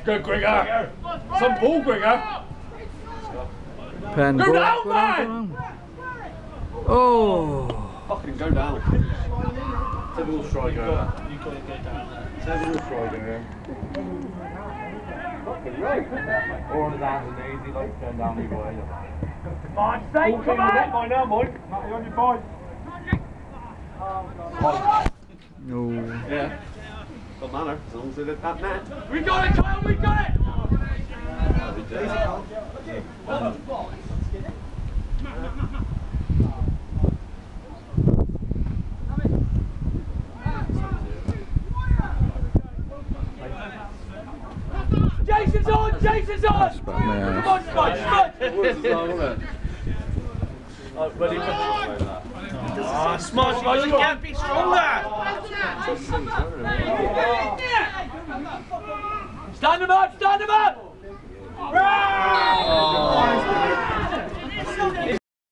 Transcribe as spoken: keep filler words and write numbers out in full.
Go, Grigger! Some ball, Grigger! Pen, go go, down, go man! Down, go down. Oh! Fucking go down. Typical striker. You got to go down there. Typical striker. Fucking right. Or on his hands and knees, he likes going down either way. Come on, stay, come on! By now, Mike. Matty on your five. No. Yeah. Got manner, as long as they did that net. We got it, Kyle, we got it! Jason's on, Jason's on! Come on, Smudge, Smudge! Oh, ready for Ah, Smudge, you can't be stronger! Stand him up, stand him up!